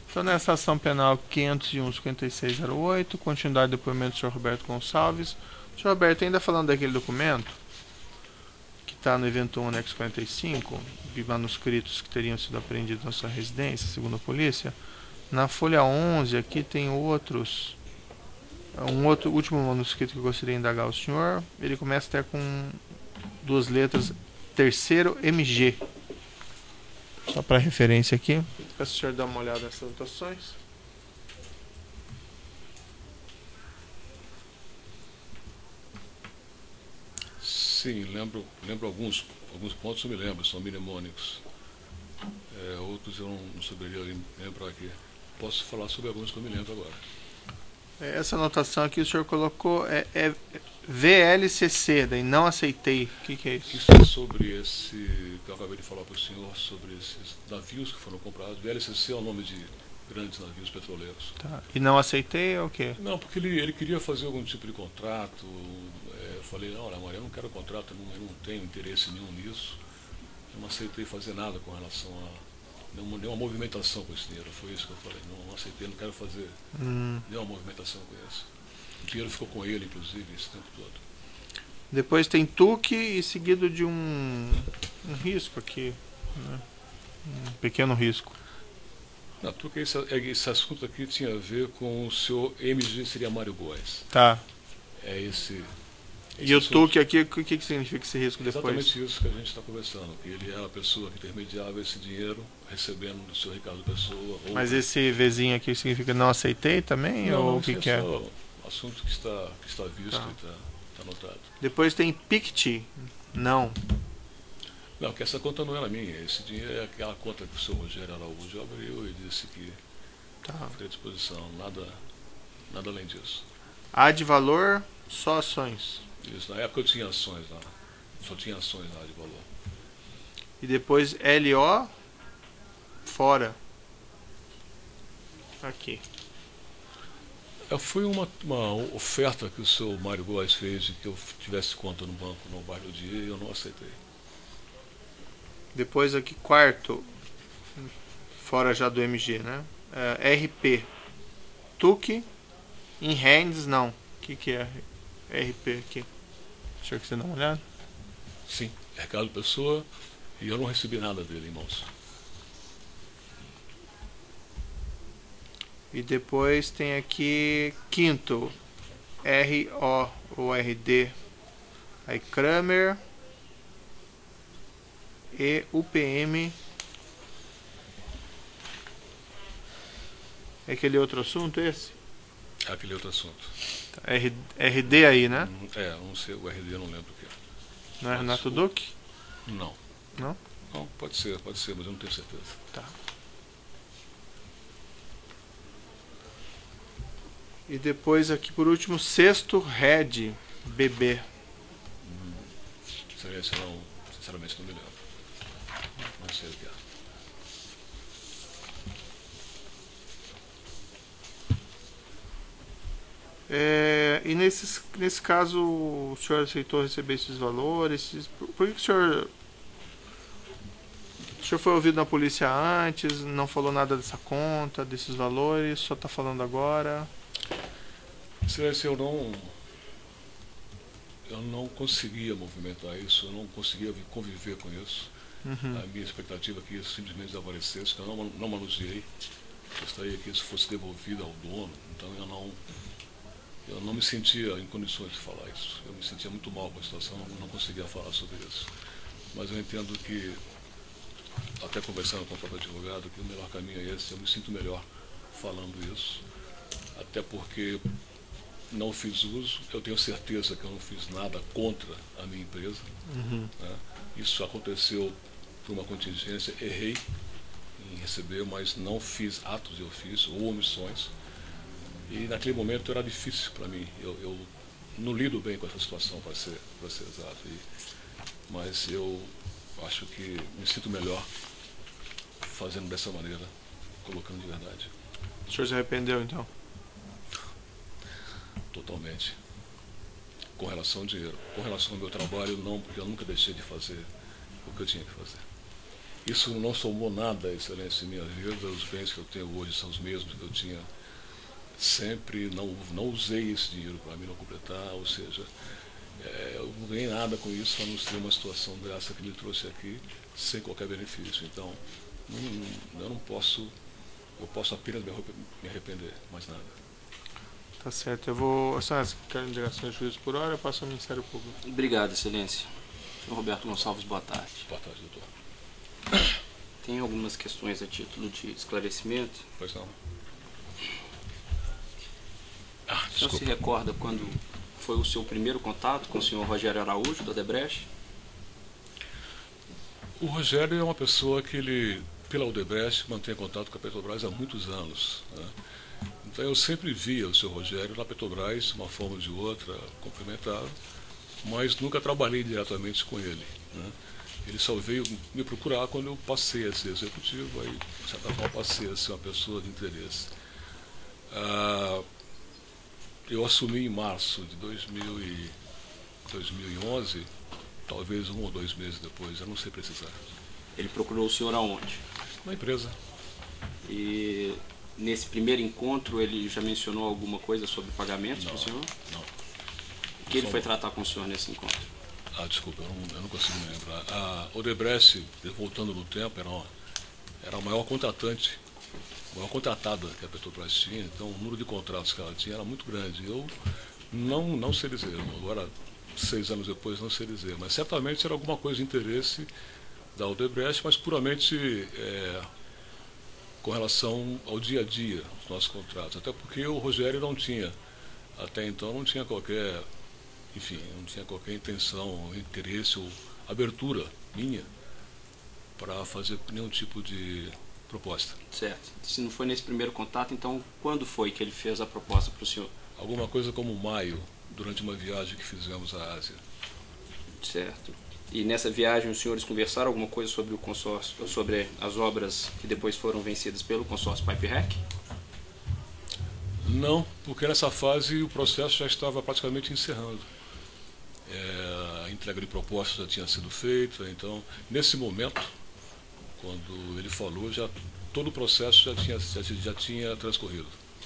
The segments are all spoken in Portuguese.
Então, nessa ação penal 501-5608, continuidade do depoimento do senhor Roberto Gonçalves. O senhor Roberto, ainda falando daquele documento, que está no evento 1, anexo 45, de manuscritos que teriam sido apreendidos na sua residência, segundo a polícia, na folha 11, aqui tem outros... Um outro último manuscrito que eu gostaria de indagar ao senhor. Ele começa até com duas letras, terceiro MG. Só para referência aqui. Peço o senhor dar uma olhada nessas anotações. Sim, lembro alguns pontos, eu me lembro, são mnemônicos. Outros eu não saberia lembrar aqui. Posso falar sobre alguns que eu me lembro agora. Essa anotação aqui o senhor colocou é VLCC, daí não aceitei. O que é isso? Isso é sobre esse que eu acabei de falar para o senhor, sobre esses navios que foram comprados. VLCC é o nome de grandes navios petroleiros. Tá. E não aceitei é o quê? Não, porque ele queria fazer algum tipo de contrato. Eu falei, não, Maria, eu não quero contrato, eu não tenho interesse nenhum nisso. Eu não aceitei fazer nada com relação a nenhuma movimentação com esse dinheiro. Foi isso que eu falei, não aceitei, não quero fazer nenhuma movimentação com isso. O dinheiro ficou com ele, inclusive, esse tempo todo. Depois tem TUC e seguido de um risco aqui, né? Um pequeno risco. Não, TUC, esse assunto aqui tinha a ver com o senhor MG, seria Mário Góes. Tá. É esse e o TUC aqui, o que significa esse risco depois? Exatamente isso que a gente está conversando, que ele é a pessoa que intermediava esse dinheiro, recebendo do senhor Ricardo Pessoa. Mas esse Vzinho aqui significa não aceitei também? Não, ou o que é? Só assunto que está visto e está anotado. Depois tem PICT, não. Não, que essa conta não era minha, esse dinheiro é aquela conta que o senhor Rogério Araújo abriu e disse que fica à disposição, nada além disso. A de valor, só ações. Isso, na época eu tinha ações lá, só tinha ações lá de valor. E depois LO, fora. Aqui. Foi uma oferta que o senhor Mário Góes fez de que eu tivesse conta no banco no bairro do Dia e eu não aceitei. Depois aqui, quarto, fora já do MG, né? RP. TUC, in hands, não. O que é RP aqui? O senhor quiser dar uma olhada? Sim, Ricardo Pessoa, e eu não recebi nada dele em mãos. E depois tem aqui, quinto, RO ou RD. Aí Kramer e UPM. É aquele outro assunto esse? É aquele outro assunto. RD aí, né? Não sei, o RD eu não lembro o que é. Não é Renato Duque? Não. Não? Não, pode ser, mas eu não tenho certeza. Tá. E depois aqui por último, sexto, Red, BB. Esse não, sinceramente não me lembro. Não sei o que é. E nesse caso o senhor aceitou receber esses valores? Por que o senhor foi ouvido na polícia antes, não falou nada dessa conta, desses valores, só está falando agora? Excelência, eu não conseguia movimentar isso, eu não conseguia conviver com isso. A minha expectativa é que isso simplesmente desaparecesse, que eu não manuseei. Gostaria que isso fosse devolvido ao dono, então eu não me sentia em condições de falar isso. Eu me sentia muito mal com a situação, não conseguia falar sobre isso. Mas eu entendo que, até conversando com o próprio advogado, que o melhor caminho é esse, eu me sinto melhor falando isso. Até porque não fiz uso, eu tenho certeza que eu não fiz nada contra a minha empresa. Né? Isso aconteceu por uma contingência, errei em receber, mas não fiz atos de ofício ou omissões. E naquele momento era difícil para mim, eu não lido bem com essa situação, para ser exato. Mas eu acho que me sinto melhor fazendo dessa maneira, colocando de verdade. O senhor se arrependeu então? Totalmente. Com relação ao dinheiro. Com relação ao meu trabalho, não, porque eu nunca deixei de fazer o que eu tinha que fazer. Isso não somou nada, Excelência, em minha vida. Os bens que eu tenho hoje são os mesmos que eu tinha sempre. Não usei esse dinheiro para me não completar, ou seja, eu não ganhei nada com isso, a não ser uma situação dessa que me trouxe aqui sem qualquer benefício. Então, eu não posso, eu posso apenas me arrepender, mais nada. Tá certo, eu vou... Excelência, quero indicações de juízo por hora, eu passo ao Ministério Público. Obrigado, Excelência. Senhor Roberto Gonçalves, boa tarde. Boa tarde, doutor. Tem algumas questões a título de esclarecimento. Pois não. O senhor se recorda quando foi o seu primeiro contato com o senhor Rogério Araújo, da Odebrecht? O Rogério é uma pessoa que ele, pela Odebrecht, mantém contato com a Petrobras há muitos anos, né? Então eu sempre via o seu Rogério na Petrobras, de uma forma ou de outra, cumprimentava, mas nunca trabalhei diretamente com ele, né? Ele só veio me procurar quando eu passei a ser executivo, aí, de certa forma, passei a ser uma pessoa de interesse. Eu assumi em março de 2011, talvez 1 ou 2 meses depois, eu não sei precisar. Ele procurou o senhor aonde? Na empresa. E nesse primeiro encontro ele já mencionou alguma coisa sobre pagamentos para o senhor? Não. O que ele foi tratar com o senhor nesse encontro? Desculpa, eu não consigo me lembrar. A Odebrecht, voltando no tempo, era a maior contratante, a maior contratada que a Petrobras tinha, então o número de contratos que ela tinha era muito grande. Eu não sei dizer, agora 6 anos depois não sei dizer, mas certamente era alguma coisa de interesse da Odebrecht, mas puramente com relação ao dia a dia dos nossos contratos, até porque o Rogério não tinha, até então não tinha qualquer, enfim, não tinha qualquer intenção, interesse ou abertura minha para fazer nenhum tipo de proposta. Certo. Se não foi nesse primeiro contato, então quando foi que ele fez a proposta para o senhor? Alguma coisa como maio, durante uma viagem que fizemos à Ásia. Certo. E nessa viagem os senhores conversaram alguma coisa sobre o consórcio, sobre as obras que depois foram vencidas pelo consórcio Pipe-Rec? Não, porque nessa fase o processo já estava praticamente encerrando. A entrega de propostas já tinha sido feita, então nesse momento, quando ele falou, todo o processo já tinha transcorrido.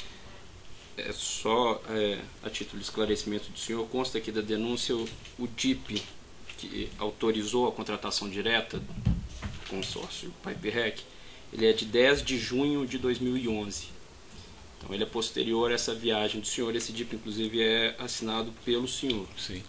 A título de esclarecimento do senhor, consta aqui da denúncia o DIP que autorizou a contratação direta do consórcio Pipe-Rec, ele é de 10 de junho de 2011. Então ele é posterior a essa viagem do senhor, esse DIP inclusive é assinado pelo senhor. Sim.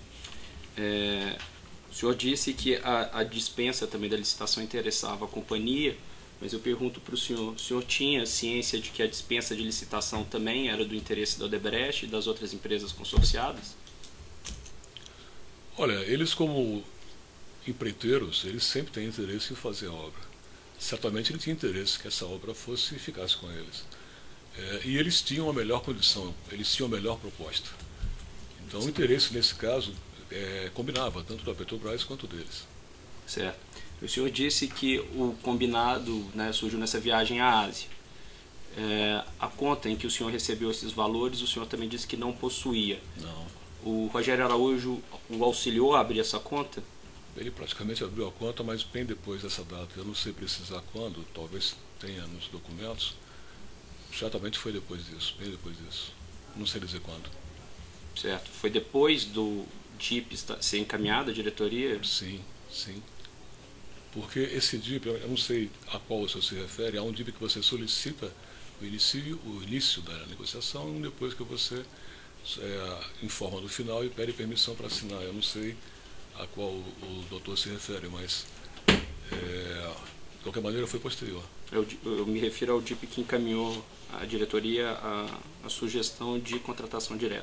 O senhor disse que a dispensa também da licitação interessava a companhia, mas eu pergunto para o senhor tinha ciência de que a dispensa de licitação também era do interesse da Odebrecht e das outras empresas consorciadas? Olha, eles como empreiteiros, eles sempre têm interesse em fazer a obra. Certamente ele tinha interesse que essa obra fosse eficaz com eles. E eles tinham a melhor condição, eles tinham a melhor proposta. Então o interesse nesse caso combinava, tanto da Petrobras quanto deles. Certo. O senhor disse que o combinado, né, surgiu nessa viagem à Ásia. A conta em que o senhor recebeu esses valores, o senhor também disse que não possuía. Não. O Rogério Araújo o auxiliou a abrir essa conta? Ele praticamente abriu a conta, mas bem depois dessa data. Eu não sei precisar quando, talvez tenha nos documentos. Certamente foi depois disso, bem depois disso. Não sei dizer quando. Certo. Foi depois do DIP ser encaminhado à diretoria? Sim, sim. Porque esse DIP, eu não sei a qual o senhor se refere, é um DIP que você solicita o início da negociação e depois que você informa no final e pede permissão para assinar. Eu não sei a qual o doutor se refere, mas de qualquer maneira foi posterior. Eu me refiro ao DIP que encaminhou à diretoria a sugestão de contratação direta.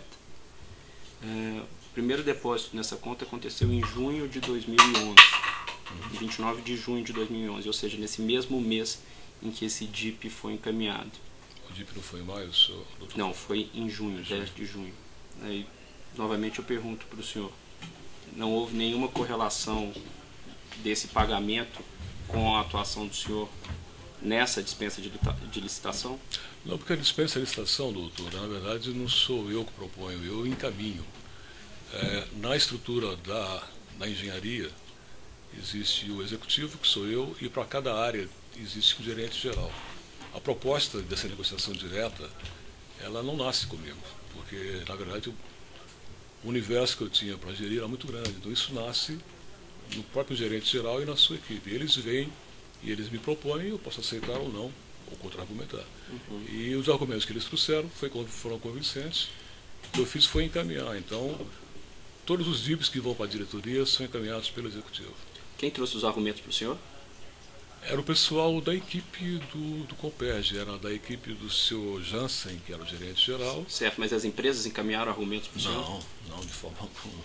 O primeiro depósito nessa conta aconteceu em junho de 2011, 29 de junho de 2011, ou seja, nesse mesmo mês em que esse DIP foi encaminhado. O DIP não foi em maio, senhor doutor? Não, foi em junho, 10 de junho. Aí, novamente eu pergunto para o senhor, não houve nenhuma correlação desse pagamento com a atuação do senhor nessa dispensa de licitação? Não, porque a dispensa de licitação, doutor, na verdade não sou eu que proponho, eu encaminho. Na estrutura da engenharia, existe o executivo, que sou eu, e para cada área existe o gerente geral. A proposta dessa negociação direta, ela não nasce comigo, porque, na verdade, o universo que eu tinha para gerir era muito grande. Então, isso nasce no próprio gerente geral e na sua equipe. Eles vêm e eles me propõem, eu posso aceitar ou não, ou contra-argumentar. E os argumentos que eles trouxeram foram convincentes. O que eu fiz foi encaminhar. Então, todos os DIPs que vão para a diretoria são encaminhados pelo executivo. Quem trouxe os argumentos para o senhor? Era o pessoal da equipe do Comperj, era da equipe do senhor Jansen, que era o gerente geral. Certo, mas as empresas encaminharam argumentos para o senhor? Não, de forma alguma.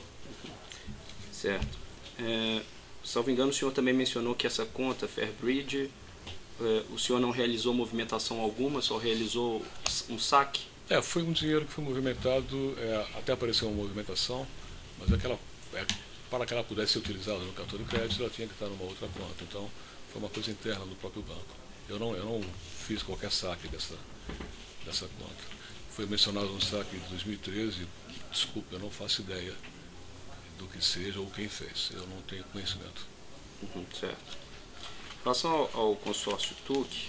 Certo. Salvo engano, o senhor também mencionou que essa conta, Fairbridge, o senhor não realizou movimentação alguma, só realizou um saque? Foi um dinheiro que foi movimentado, até apareceu uma movimentação, mas para que ela pudesse ser utilizada no cartão de crédito, ela tinha que estar numa outra conta. Então, foi uma coisa interna do próprio banco. Eu não fiz qualquer saque dessa conta. Foi mencionado um saque de 2013, desculpa, eu não faço ideia do que seja ou quem fez. Eu não tenho conhecimento. Certo. Em relação ao consórcio TUC,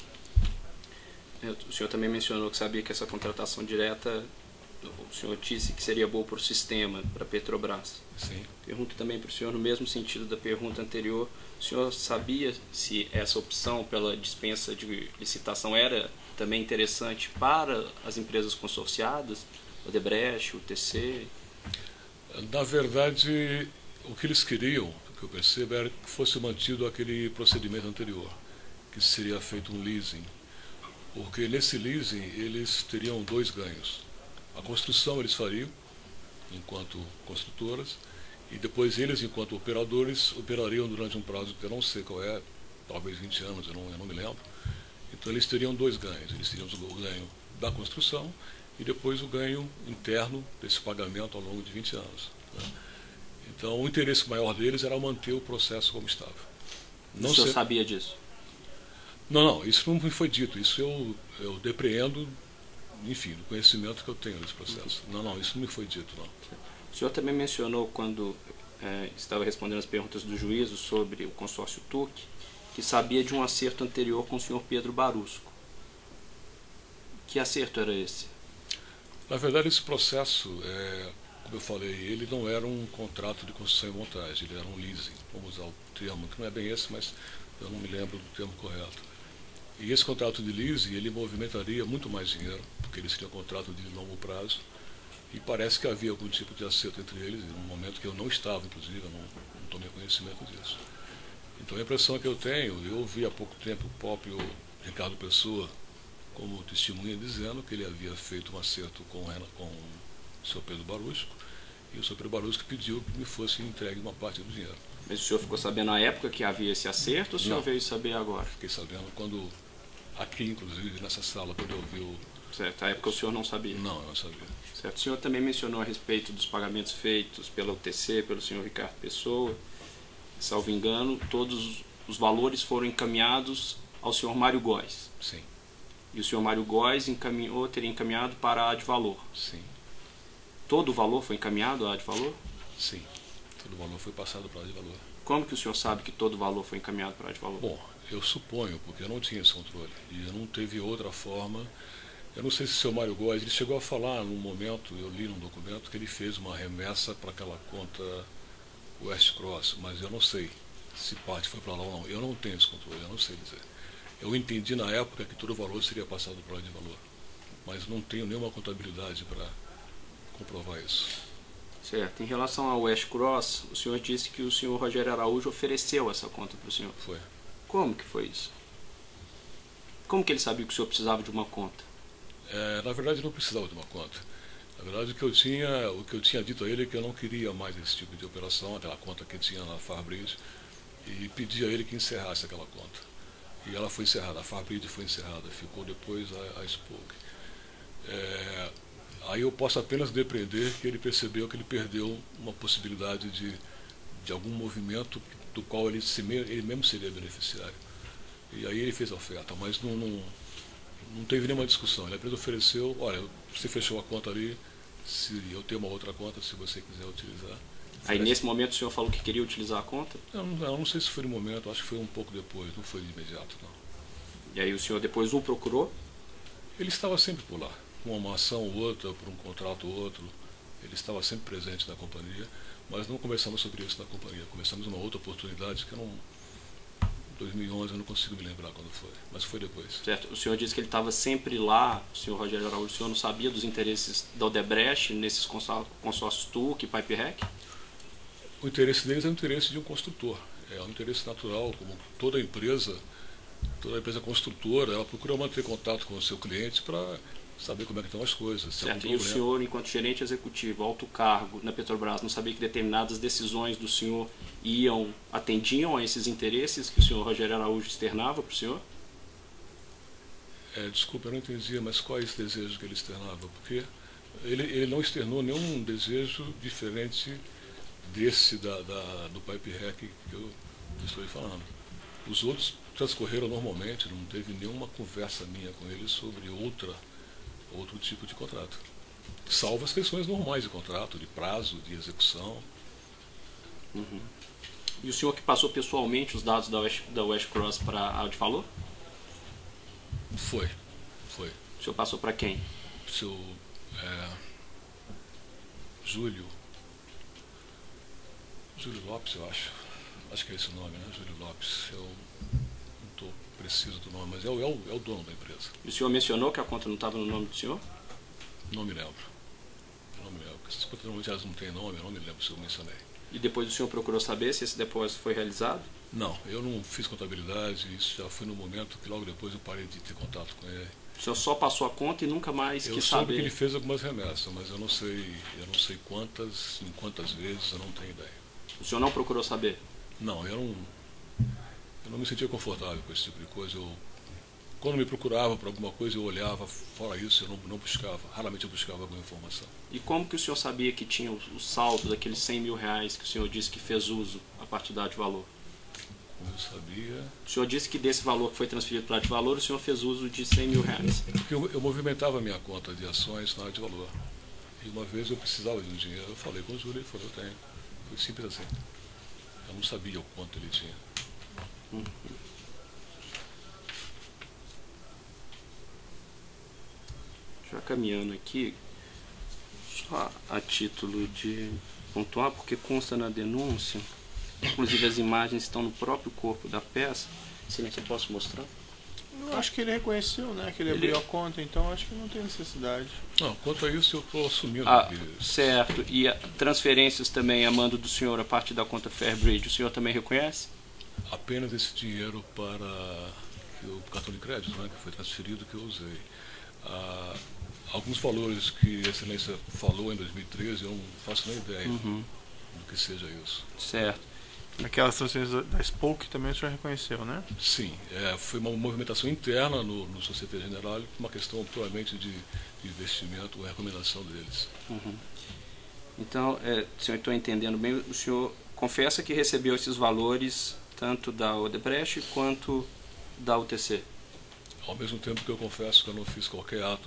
o senhor também mencionou que sabia que essa contratação direta, o senhor disse que seria boa para o sistema, para a Petrobras. Sim. Pergunto também para o senhor, no mesmo sentido da pergunta anterior, o senhor sabia se essa opção pela dispensa de licitação era também interessante para as empresas consorciadas, o Odebrecht, o TC? Na verdade, o que eles queriam, o que eu percebo, era que fosse mantido aquele procedimento anterior, que seria feito um leasing. Porque nesse leasing eles teriam dois ganhos. A construção eles fariam, enquanto construtoras, e depois eles, enquanto operadores, operariam durante um prazo que eu não sei qual é, talvez 20 anos, eu não me lembro. Então eles teriam dois ganhos. Eles teriam o ganho da construção e depois o ganho interno desse pagamento ao longo de 20 anos. Né? Então o interesse maior deles era manter o processo como estava. O senhor sabia disso? Não, isso não me foi dito. Isso eu depreendo, enfim, do conhecimento que eu tenho desse processo. Não, isso não me foi dito, não. O senhor também mencionou, quando estava respondendo as perguntas do juízo sobre o consórcio TUC, que sabia de um acerto anterior com o senhor Pedro Barusco. Que acerto era esse? Na verdade, esse processo, como eu falei, ele não era um contrato de construção e montagem, ele era um leasing, vamos usar o termo, que não é bem esse, mas eu não me lembro do termo correto. E esse contrato de leasing, ele movimentaria muito mais dinheiro, porque ele seria um contrato de longo prazo, e parece que havia algum tipo de acerto entre eles, num momento que eu não estava, inclusive, eu não tomei conhecimento disso. Então a impressão que eu tenho, eu ouvi há pouco tempo o próprio Ricardo Pessoa como testemunha dizendo que ele havia feito um acerto com o senhor Pedro Barusco, e o senhor Pedro Barusco pediu que me fosse entregue uma parte do dinheiro. Mas o senhor ficou sabendo na época que havia esse acerto, ou o senhor veio saber agora? Fiquei sabendo quando, aqui inclusive, nessa sala, quando eu vi o... Certo, na época o senhor não sabia? Não, eu não sabia. Certo, o senhor também mencionou a respeito dos pagamentos feitos pela UTC, pelo senhor Ricardo Pessoa. Salvo engano, todos os valores foram encaminhados ao senhor Mário Góes. Sim. E o senhor Mário Góes teria encaminhado para a Advalor. Sim. Todo o valor foi encaminhado à Advalor? Sim. Todo o valor foi passado para a Advalor. Como que o senhor sabe que todo o valor foi encaminhado para a Advalor? Bom, eu suponho, porque eu não tinha esse controle. E eu não teve outra forma. Eu não sei se o seu Mário Góes, ele chegou a falar num momento, eu li num documento, que ele fez uma remessa para aquela conta West Cross, mas eu não sei se parte foi para lá ou não. Eu não tenho esse controle, eu não sei dizer. Eu entendi na época que todo o valor seria passado para a Advalor, mas não tenho nenhuma contabilidade para comprovar isso. Certo. Em relação ao West Cross, o senhor disse que o senhor Rogério Araújo ofereceu essa conta para o senhor. Foi. Como que foi isso? Como que ele sabia que o senhor precisava de uma conta? Na verdade, eu não precisava de uma conta. Na verdade, o que eu tinha dito a ele é que eu não queria mais esse tipo de operação, aquela conta que tinha na Fairbridge, e pedi a ele que encerrasse aquela conta. E ela foi encerrada, a Fairbridge foi encerrada, ficou depois a Spoke. Aí eu posso apenas depreender que ele percebeu que ele perdeu uma possibilidade de algum movimento do qual ele mesmo seria beneficiário. E aí ele fez a oferta, mas não teve nenhuma discussão. Ele apenas ofereceu, olha, você fechou a conta ali, se eu tenho uma outra conta, se você quiser utilizar. Aí nesse momento o senhor falou que queria utilizar a conta? Eu não sei se foi no momento, acho que foi um pouco depois, não foi de imediato, não. E aí o senhor depois o procurou? Ele estava sempre por lá, com uma ação ou outra, por um contrato ou outro. Ele estava sempre presente na companhia, mas não conversamos sobre isso na companhia. Conversamos uma outra oportunidade que eu não... 2011 eu não consigo me lembrar quando foi, mas foi depois. Certo. O senhor disse que ele estava sempre lá, o senhor Rogério Araújo, o senhor não sabia dos interesses da Odebrecht nesses consórcios TUC e PipeRec? O interesse deles é o interesse de um construtor, é um interesse natural, como toda empresa construtora, ela procura manter contato com o seu cliente para saber como é que estão as coisas. Certo. E o senhor, enquanto gerente executivo, alto cargo na Petrobras, não sabia que determinadas decisões do senhor atendiam a esses interesses que o senhor Rogério Araújo externava para o senhor? Desculpa, eu não entendia, mas qual é esse desejo que ele externava? Porque ele não externou nenhum desejo diferente desse do PipeRec que eu estou falando. Os outros transcorreram normalmente, não teve nenhuma conversa minha com ele sobre outro tipo de contrato. Salvo as questões normais de contrato, de prazo, de execução. Uhum. E o senhor que passou pessoalmente os dados da West Cross para a Audifalor? Foi. O senhor passou para quem? Seu Júlio Lopes, eu acho. Acho que é esse o nome, né? Júlio Lopes. Eu não estou preciso do nome, mas é o dono da empresa. E o senhor mencionou que a conta não estava no nome do senhor? Não me lembro. Essas contas normalmente elas não têm nome, eu não me lembro se eu mencionei. E depois o senhor procurou saber se esse depósito foi realizado? Não, eu não fiz contabilidade, isso já foi no momento que logo depois eu parei de ter contato com ele. O senhor só passou a conta e nunca mais quis saber? Eu soube que ele fez algumas remessas, mas eu não sei quantas, em quantas vezes, eu não tenho ideia. O senhor não procurou saber? Não, eu não me sentia confortável com esse tipo de coisa. Quando me procurava por alguma coisa, eu olhava, fora isso, eu não buscava, raramente eu buscava alguma informação. E como que o senhor sabia que tinha o saldo daqueles 100 mil reais que o senhor disse que fez uso a partir da Advalor? Eu sabia... O senhor disse que desse valor que foi transferido para a Advalor, o senhor fez uso de 100 mil reais. Porque eu movimentava a minha conta de ações na Advalor. E uma vez eu precisava de um dinheiro, eu falei com o Júlio, ele falou, eu tenho. Foi simples assim. Eu não sabia o quanto ele tinha. Já caminhando aqui, só a título de pontuar, porque consta na denúncia, inclusive as imagens estão no próprio corpo da peça. Excelência, eu posso mostrar? Eu acho que ele reconheceu, né, que ele abriu a conta, então acho que não tem necessidade. Não, quanto a isso eu estou assumindo. Certo, e transferências também a mando do senhor a partir da conta Fairbridge, o senhor também reconhece? Apenas esse dinheiro para o cartão de crédito, né, que foi transferido, que eu usei. Alguns valores que a Excelência falou em 2013, eu não faço nem ideia do que seja isso. Certo. Aquelas transferências da Spoke também o senhor reconheceu, né? Sim, foi uma movimentação interna no Société Générale, uma questão puramente de investimento, uma recomendação deles. Então, se eu estou entendendo bem, o senhor confessa que recebeu esses valores tanto da Odebrecht quanto da UTC? Ao mesmo tempo que eu confesso que eu não fiz qualquer ato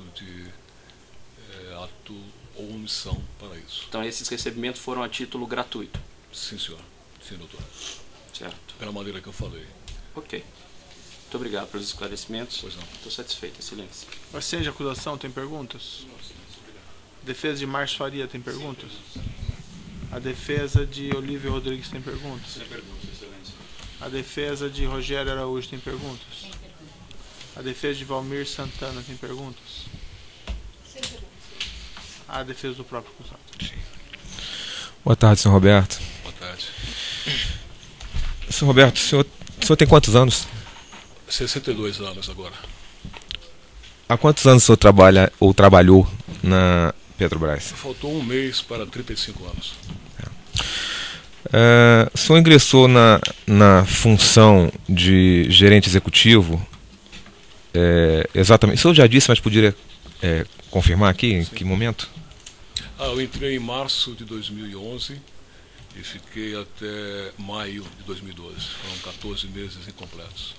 ou omissão para isso. Então esses recebimentos foram a título gratuito? Sim, senhor. Sim, doutor. Certo. Pela maneira que eu falei. Ok. Muito obrigado pelos esclarecimentos. Pois não. Estou satisfeito, excelência. A senha de acusação tem perguntas? Defesa de Márcio Faria tem perguntas? A defesa de Olívio Rodrigues tem perguntas? Sem perguntas, excelência. A defesa de Rogério Araújo tem perguntas? A defesa de Valmir Santana tem perguntas? Sem perguntas. A defesa do próprio acusado. Boa tarde, senhor Roberto. Boa tarde. Senhor Roberto, o senhor tem quantos anos? 62 anos agora. Há quantos anos o senhor trabalha ou trabalhou na Petrobras? Faltou um mês para 35 anos. O senhor ingressou na função de gerente executivo, exatamente, o senhor já disse, mas poderia confirmar aqui em que momento? Eu entrei em março de 2011 e fiquei até maio de 2012. Foram 14 meses incompletos.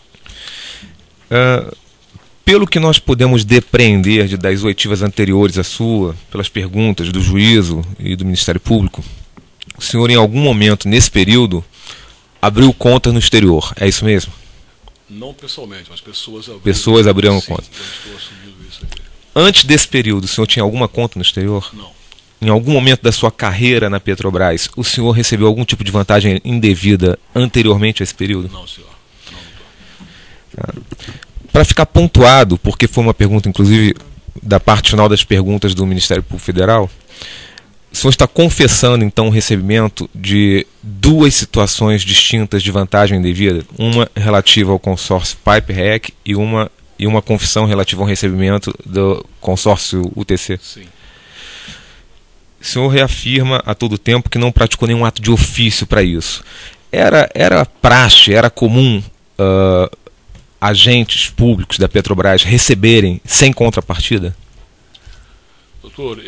Pelo que nós podemos depreender das oitivas anteriores à sua, pelas perguntas do juízo e do Ministério Público, o senhor em algum momento nesse período abriu conta no exterior, é isso mesmo? Não pessoalmente, mas pessoas abriram conta. Eu estou assumindo isso aqui. Antes desse período, o senhor tinha alguma conta no exterior? Não. Em algum momento da sua carreira na Petrobras, o senhor recebeu algum tipo de vantagem indevida anteriormente a esse período? Não, senhor. Não. Para ficar pontuado, porque foi uma pergunta, inclusive, da parte final das perguntas do Ministério Público Federal, o senhor está confessando, então, o recebimento de duas situações distintas de vantagem indevida, uma relativa ao consórcio Pipe-REC e uma confissão relativa ao recebimento do consórcio UTC? Sim. O senhor reafirma a todo tempo que não praticou nenhum ato de ofício para isso. Era praxe, era comum agentes públicos da Petrobras receberem sem contrapartida? Doutor,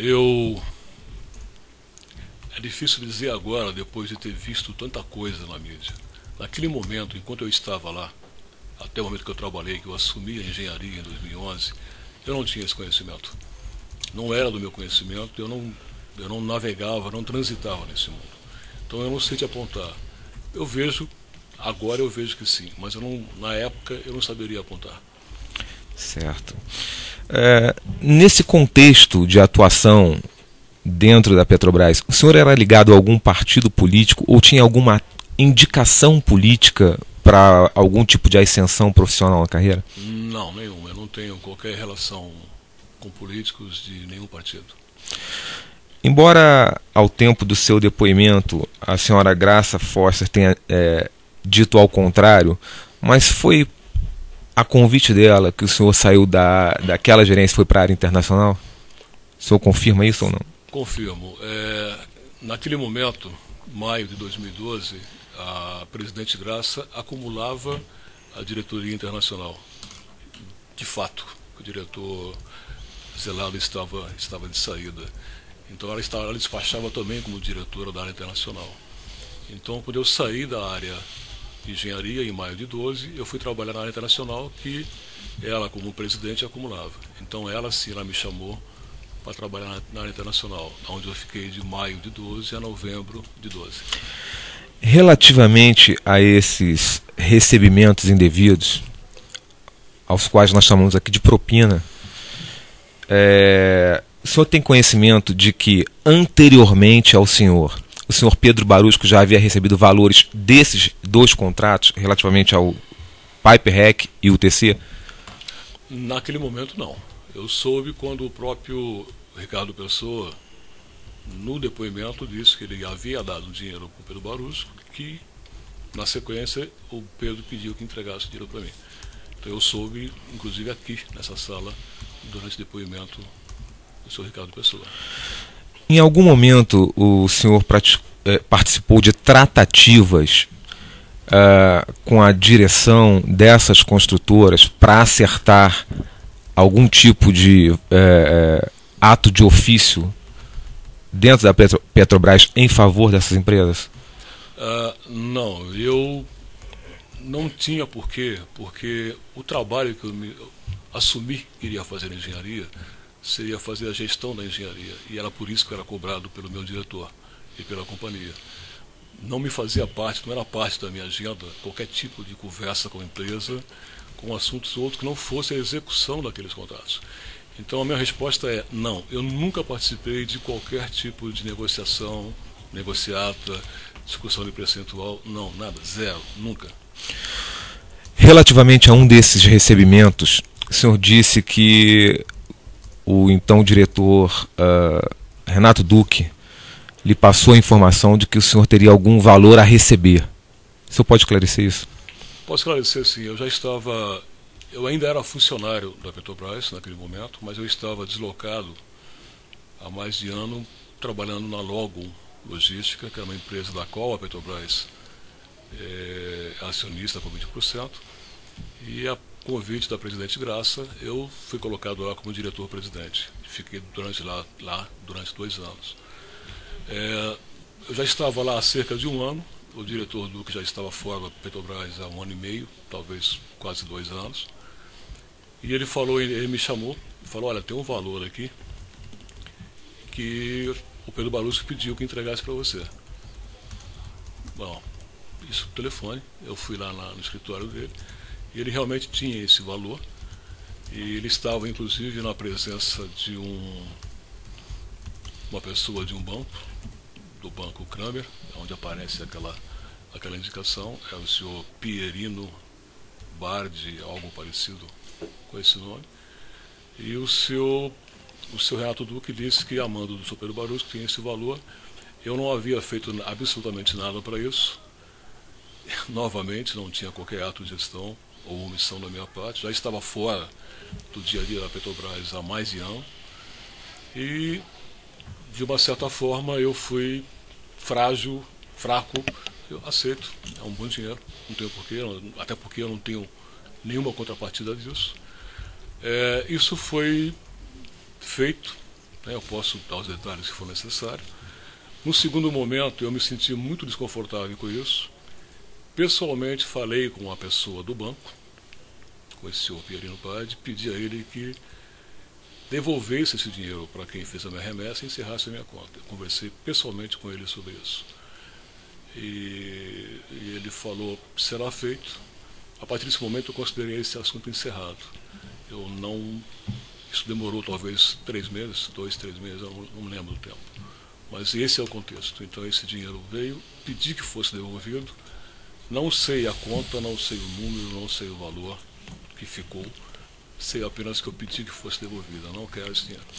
é difícil dizer agora, depois de ter visto tanta coisa na mídia. Naquele momento, enquanto eu estava lá, até o momento que eu trabalhei, que eu assumi a engenharia em 2011, eu não tinha esse conhecimento. Não era do meu conhecimento, eu não navegava, não transitava nesse mundo. Então eu não sei te apontar. Agora eu vejo que sim, mas na época eu não saberia apontar. Certo. Nesse contexto de atuação dentro da Petrobras, o senhor era ligado a algum partido político ou tinha alguma indicação política para algum tipo de ascensão profissional na carreira? Não, nenhuma. Eu não tenho qualquer relação com políticos de nenhum partido. Embora ao tempo do seu depoimento a senhora Graça Forster tenha dito ao contrário, mas foi a convite dela que o senhor saiu daquela gerência e foi para a área internacional? O senhor confirma isso ou não? Confirmo. Naquele momento, maio de 2012, a presidente Graça acumulava a diretoria internacional. De fato, o diretor Zelado estava de saída. Então ela despachava também como diretora da área internacional. Então, quando eu saí da área de engenharia em maio de 12, eu fui trabalhar na área internacional, que ela, como presidente, acumulava. Então ela me chamou para trabalhar na área internacional, onde eu fiquei de maio de 12 a novembro de 12. Relativamente a esses recebimentos indevidos, aos quais nós chamamos aqui de propina, o senhor tem conhecimento de que anteriormente ao senhor, o senhor Pedro Barusco já havia recebido valores desses dois contratos relativamente ao Pipe-REC e UTC? Naquele momento não. Eu soube quando o próprio Ricardo Pessoa, no depoimento, disse que ele havia dado dinheiro para o Pedro Barusco, que na sequência o Pedro pediu que entregasse dinheiro para mim. Então eu soube, inclusive aqui nessa sala, durante o depoimento do senhor Ricardo Pessoa. Em algum momento o senhor participou de tratativas com a direção dessas construtoras para acertar algum tipo de ato de ofício dentro da Petrobras em favor dessas empresas? Não, eu não tinha porquê, porque o trabalho que eu assumi que iria fazer na engenharia seria fazer a gestão da engenharia, e era por isso que eu era cobrado pelo meu diretor e pela companhia. Não me fazia parte, não era parte da minha agenda qualquer tipo de conversa com a empresa, com assuntos outros que não fosse a execução daqueles contratos. Então a minha resposta é não, eu nunca participei de qualquer tipo de negociação, negociata, discussão de percentual, não, nada, zero, nunca. Relativamente a um desses recebimentos, o senhor disse que o então diretor Renato Duque lhe passou a informação de que o senhor teria algum valor a receber. O senhor pode esclarecer isso? Posso esclarecer, sim. Eu ainda era funcionário da Petrobras naquele momento, mas eu estava deslocado há mais de ano trabalhando na Logo Logística, que é uma empresa da qual a Petrobras é acionista por 20%, e a convite da presidente Graça, eu fui colocado lá como diretor-presidente. Fiquei lá durante 2 anos. Eu já estava lá há cerca de 1 ano, o diretor Duque já estava fora da Petrobras há 1 ano e meio, talvez quase 2 anos. E ele me chamou e falou, olha, tem um valor aqui que o Pedro Barusco pediu que entregasse para você. Bom, isso por telefone, eu fui lá no escritório dele, e ele realmente tinha esse valor, e ele estava inclusive na presença de uma pessoa de um banco, do Banco Kramer, onde aparece aquela indicação, é o senhor Pierino Bardi, algo parecido com esse nome, e o seu Renato Duque disse que, a mando do senhor Pedro Barusco, tinha esse valor. Eu não havia feito absolutamente nada para isso. Novamente, não tinha qualquer ato de gestão ou omissão da minha parte. Já estava fora do dia a dia da Petrobras há mais de ano. E, de uma certa forma, eu fui frágil, fraco. Eu aceito, é um bom dinheiro, não tenho porquê, até porque eu não tenho nenhuma contrapartida disso. Isso foi feito, né, eu posso dar os detalhes se for necessário. No segundo momento, eu me senti muito desconfortável com isso. Pessoalmente, falei com uma pessoa do banco, com esse senhor Pierino Bardi, pedi a ele que devolvesse esse dinheiro para quem fez a minha remessa e encerrasse a minha conta. Eu conversei pessoalmente com ele sobre isso. E ele falou, será feito. A partir desse momento, eu considerei esse assunto encerrado. Isso demorou talvez 3 meses, 2, 3 meses, eu não me lembro do tempo. Mas esse é o contexto. Então esse dinheiro veio, pedi que fosse devolvido. Não sei a conta, não sei o número, não sei o valor que ficou. Sei apenas que eu pedi que fosse devolvido. Eu não quero esse dinheiro.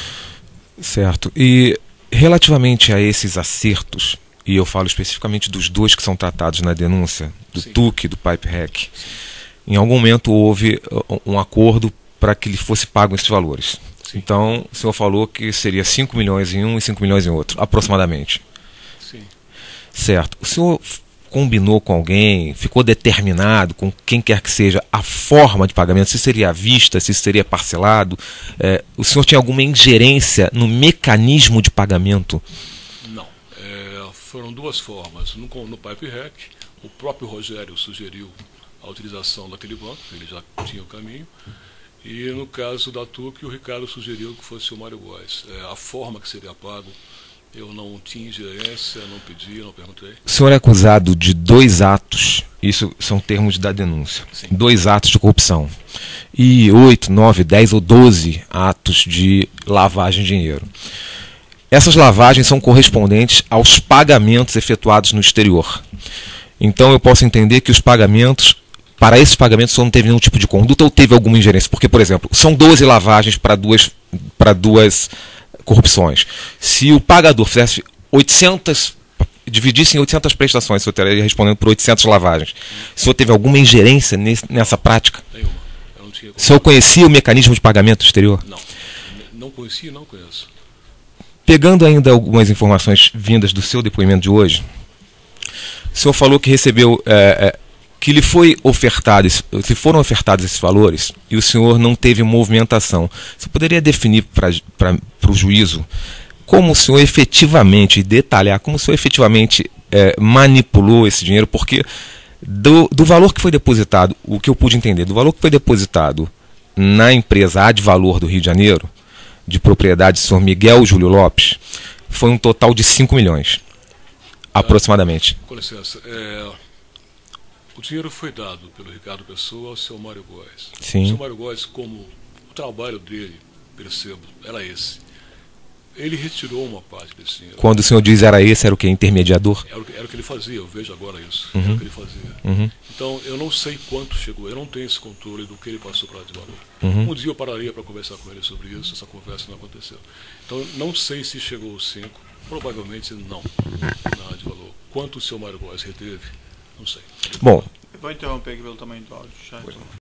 Certo. E relativamente a esses acertos, e eu falo especificamente dos 2 que são tratados na denúncia, do Tuque e do Pipe Hack, em algum momento houve um acordo para que lhe fosse pago esses valores. Sim. Então, o senhor falou que seria 5 milhões em um e 5 milhões em outro, aproximadamente. Sim. Certo. O senhor combinou com alguém, ficou determinado com quem quer que seja a forma de pagamento, se seria à vista, se seria parcelado? O senhor tinha alguma ingerência no mecanismo de pagamento? Não. Foram 2 formas. No Pipe Hack, o próprio Rogério sugeriu a utilização daquele banco, ele já tinha o caminho. E no caso da Tuque, o Ricardo sugeriu que fosse o Mário Góes. A forma que seria pago, eu não tinha ingerência, não pedi, não perguntei. O senhor é acusado de 2 atos, isso são termos da denúncia, Sim. 2 atos de corrupção. E 8, 9, 10 ou 12 atos de lavagem de dinheiro. Essas lavagens são correspondentes aos pagamentos efetuados no exterior. Então eu posso entender que para esses pagamentos, o senhor não teve nenhum tipo de conduta ou teve alguma ingerência? Porque, por exemplo, são 12 lavagens para duas corrupções. Se o pagador fizesse 800, dividisse em 800 prestações, o senhor estaria respondendo por 800 lavagens. O senhor teve alguma ingerência nessa prática? Nenhuma. Eu não tinha. O senhor conhecia o mecanismo de pagamento exterior? Não. Não conhecia e não conheço. Pegando ainda algumas informações vindas do seu depoimento de hoje, o senhor falou que recebeu... que lhe foram ofertados esses valores e o senhor não teve movimentação. Você poderia definir para o juízo como o senhor efetivamente, detalhar como o senhor efetivamente manipulou esse dinheiro? Porque do valor que foi depositado, o que eu pude entender, do valor que foi depositado na empresa Advalor do Rio de Janeiro, de propriedade do senhor Miguel Júlio Lopes, foi um total de 5 milhões, aproximadamente. Com licença, o dinheiro foi dado pelo Ricardo Pessoa ao seu Mário Góes. Sim. O seu Mário Góes, como o trabalho dele, percebo, era esse. Ele retirou uma parte desse dinheiro. Quando o senhor diz era esse, era o que? Intermediador? Era o que ele fazia, eu vejo agora isso. Uhum. Era o que ele fazia. Uhum. Então, eu não sei quanto chegou, eu não tenho esse controle do que ele passou para a Advalor. Uhum. Um dia eu pararia para conversar com ele sobre isso, essa conversa não aconteceu. Então, não sei se chegou aos 5, provavelmente não, na Advalor. Quanto o seu Mário Góes reteve, não sei. Bom, vou interromper aqui pelo tamanho do áudio.